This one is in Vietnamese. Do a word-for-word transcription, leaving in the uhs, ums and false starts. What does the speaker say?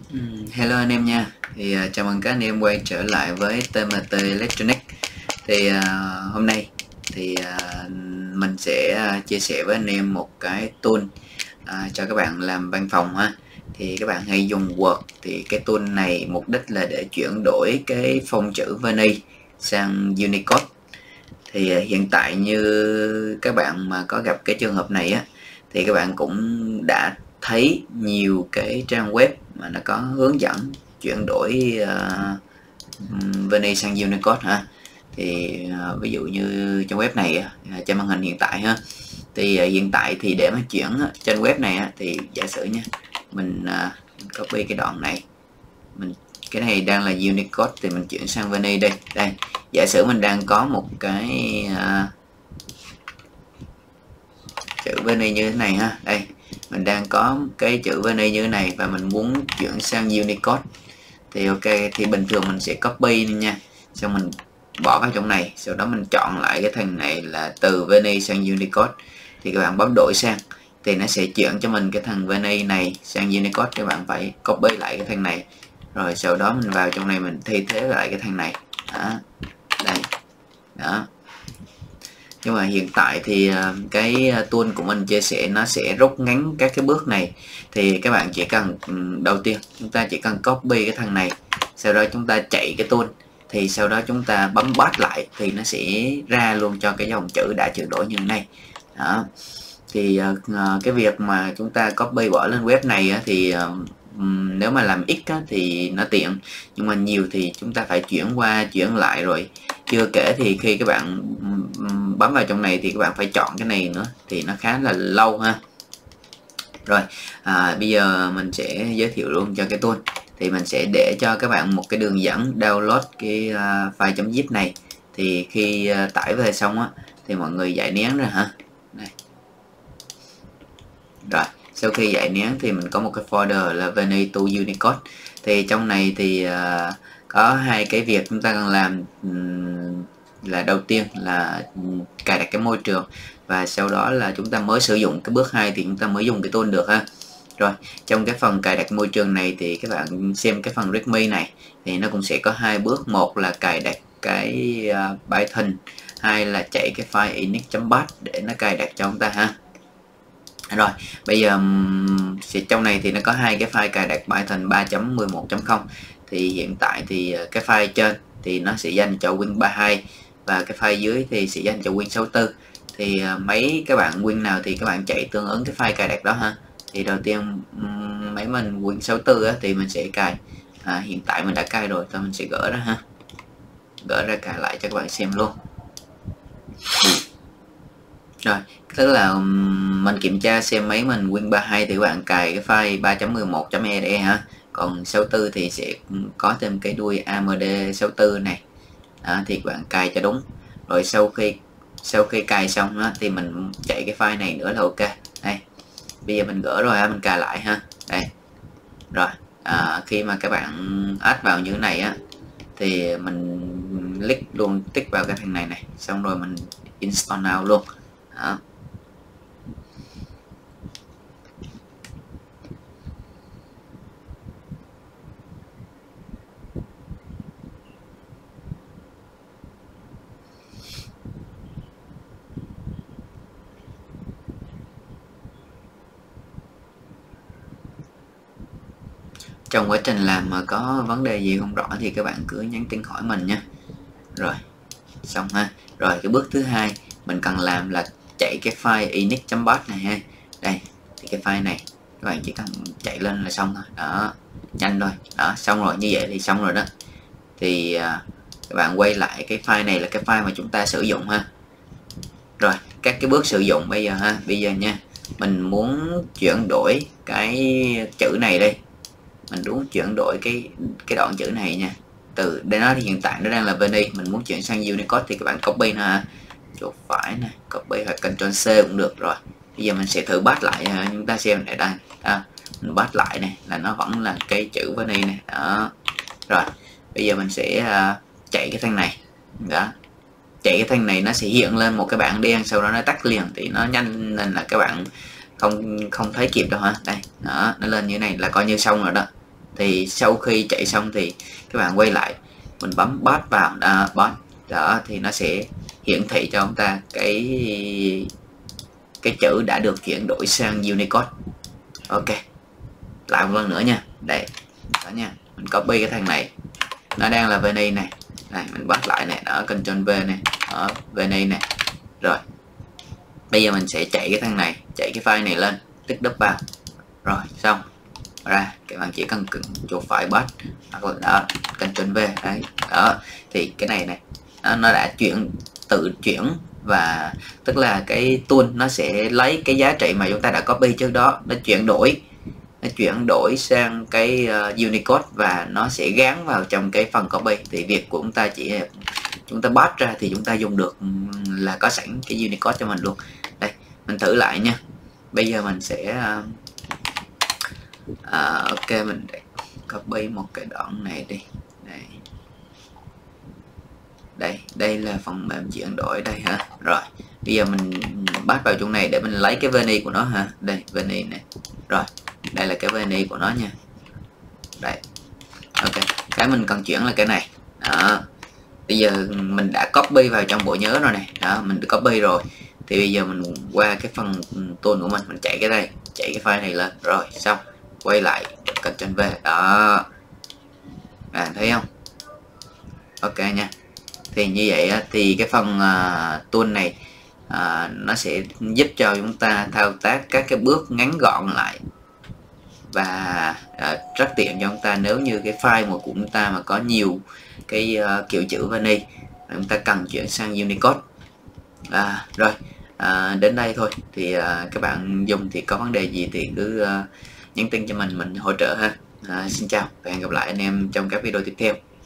Ừm, Hello anh em nha. Thì à, chào mừng các anh em quay trở lại với tê em tê Electronics. Thì à, hôm nay thì à, mình sẽ à, chia sẻ với anh em một cái tool à, cho các bạn làm văn phòng ha. Thì các bạn hay dùng Word, thì cái tool này mục đích là để chuyển đổi cái phông chữ Verni sang Unicode. Thì à, hiện tại như các bạn mà có gặp cái trường hợp này á, thì các bạn cũng đã thấy nhiều cái trang web mà nó có hướng dẫn chuyển đổi uh, Verni sang Unicode ha. Thì uh, ví dụ như trang web này uh, trên màn hình hiện tại ha, thì uh, hiện tại thì để mà chuyển uh, trên web này uh, thì giả sử nha, mình uh, copy cái đoạn này, mình cái này đang là Unicode thì mình chuyển sang Verni đây. Đây, giả sử mình đang có một cái uh, chữ Verni như thế này ha. Đây, mình đang có cái chữ Verni như thế này và mình muốn chuyển sang Unicode. Thì ok, thì bình thường mình sẽ copy nha, xong mình bỏ vào trong này, sau đó mình chọn lại cái thằng này là từ Verni sang Unicode. Thì các bạn bấm đổi sang thì nó sẽ chuyển cho mình cái thằng Verni này sang Unicode. Các bạn phải copy lại cái thằng này, rồi sau đó mình vào trong này mình thay thế lại cái thằng này đó. Đây đó. Nhưng mà hiện tại thì cái tool của mình chia sẻ nó sẽ rút ngắn các cái bước này. Thì các bạn chỉ cần, đầu tiên chúng ta chỉ cần copy cái thằng này, sau đó chúng ta chạy cái tool, thì sau đó chúng ta bấm paste lại thì nó sẽ ra luôn cho cái dòng chữ đã chuyển đổi như thế này đó. Thì uh, cái việc mà chúng ta copy bỏ lên web này á, thì uh, nếu mà làm ít á, thì nó tiện, nhưng mà nhiều thì chúng ta phải chuyển qua chuyển lại, rồi chưa kể thì khi các bạn bấm vào trong này thì các bạn phải chọn cái này nữa, thì nó khá là lâu ha. Rồi à, bây giờ mình sẽ giới thiệu luôn cho cái tool. Thì mình sẽ để cho các bạn một cái đường dẫn download cái uh, file.zip này. Thì khi uh, tải về xong á thì mọi người giải nén ra ha. Đây. Rồi sau khi giải nén thì mình có một cái folder là Verni to Unicode. Thì trong này thì uh, có hai cái việc chúng ta cần làm. Um, là đầu tiên là cài đặt cái môi trường, và sau đó là chúng ta mới sử dụng cái bước hai thì chúng ta mới dùng cái tool được ha. Rồi trong cái phần cài đặt môi trường này thì các bạn xem cái phần readme này thì nó cũng sẽ có hai bước. Một là cài đặt cái uh, Python, hai là chạy cái file init.bat để nó cài đặt cho chúng ta ha. Rồi bây giờ thì trong này thì nó có hai cái file cài đặt Python ba chấm mười một chấm không. Thì hiện tại thì cái file trên thì nó sẽ dành cho Win ba mươi hai, và cái file dưới thì sẽ dành cho Win sáu mươi tư. Thì mấy các bạn Win nào thì các bạn chạy tương ứng cái file cài đặt đó ha. Thì đầu tiên mấy mình Win sáu mươi tư á, thì mình sẽ cài, à, hiện tại mình đã cài rồi, thì mình sẽ gỡ ra ha, gỡ ra cài lại cho các bạn xem luôn. Rồi tức là mình kiểm tra xem mấy mình Win ba mươi hai thì các bạn cài cái file ba chấm mười một chấm e đê ha, còn sáu mươi tư thì sẽ có thêm cái đuôi a em đê sáu mươi tư này đó, thì các bạn cài cho đúng. Rồi sau khi sau khi cài xong đó, thì mình chạy cái file này nữa là ok. Đây bây giờ mình gỡ rồi, mình cài lại ha. Đây rồi, à, khi mà các bạn add vào như thế này á thì mình click luôn, tích vào cái thằng này này, xong rồi mình install now luôn đó. Trong quá trình làm mà có vấn đề gì không rõ thì các bạn cứ nhắn tin hỏi mình nha. Rồi xong ha. Rồi cái bước thứ hai mình cần làm là chạy cái file init.bat này ha. Đây thì cái file này các bạn chỉ cần chạy lên là xong thôi đó, nhanh thôi đó. Xong rồi, như vậy thì xong rồi đó. Thì à, các bạn quay lại cái file này là cái file mà chúng ta sử dụng ha. Rồi các cái bước sử dụng bây giờ ha. Bây giờ nha, mình muốn chuyển đổi cái chữ này đây, mình muốn chuyển đổi cái cái đoạn chữ này nha. Từ đây nó thì hiện tại nó đang là Verni, mình muốn chuyển sang Unicode thì các bạn copy nó ha, chuột phải này, copy hoặc Ctrl C cũng được. Rồi bây giờ mình sẽ thử bắt lại ha, chúng ta xem để đây à, mình bắt lại này là nó vẫn là cái chữ Verni này đó. Rồi bây giờ mình sẽ uh, chạy cái thanh này đó, chạy cái thanh này nó sẽ hiện lên một cái bảng đen, sau đó nó tắt liền thì nó nhanh nên là các bạn không không thấy kịp đâu ha. Đây đó, nó lên như này là coi như xong rồi đó. Thì sau khi chạy xong thì các bạn quay lại, mình bấm bot vào đó, bot đó thì nó sẽ hiển thị cho chúng ta cái cái chữ đã được chuyển đổi sang Unicode. Ok, lại một lần nữa nha. Đây đó nha, mình copy cái thằng này, nó đang là Veni này, này mình bắt lại này, đó Ctrl V này, đó Veni này. Rồi bây giờ mình sẽ chạy cái thằng này, chạy cái file này lên, tích đúp vào, rồi xong ra các bạn chỉ cần chuột phải bot hoặc là đó Ctrl V đấy, đó thì cái này này nó, nó đã chuyển tự chuyển, và tức là cái tool nó sẽ lấy cái giá trị mà chúng ta đã copy trước đó, nó chuyển đổi nó chuyển đổi sang cái uh, Unicode và nó sẽ gán vào trong cái phần copy. Thì việc của chúng ta chỉ là chúng ta bắt ra thì chúng ta dùng được là có sẵn cái Unicode cho mình luôn. Đây mình thử lại nha. Bây giờ mình sẽ uh, uh, ok, mình copy một cái đoạn này đi. Đây đây đây là phần mềm chuyển đổi đây ha. Rồi bây giờ mình bắt vào chỗ này để mình lấy cái Veni của nó ha. Đây Veni này, rồi đây là cái Veni của nó nha. Đây ok, cái mình cần chuyển là cái này đó. Bây giờ mình đã copy vào trong bộ nhớ rồi này, đó mình đã copy rồi. Thì bây giờ mình qua cái phần tool của mình, mình chạy cái đây, chạy cái file này lên, rồi xong quay lại Ctrl V đó, bạn thấy không? Ok nha. Thì như vậy thì cái phần uh, tool này uh, nó sẽ giúp cho chúng ta thao tác các cái bước ngắn gọn lại, và uh, rất tiện cho chúng ta nếu như cái file mà của chúng ta mà có nhiều cái uh, kiểu chữ Veni, chúng ta cần chuyển sang Unicode. À, rồi à, đến đây thôi. Thì uh, các bạn dùng thì có vấn đề gì thì cứ uh, nhắn tin cho mình mình hỗ trợ ha. À, xin chào và hẹn gặp lại anh em trong các video tiếp theo.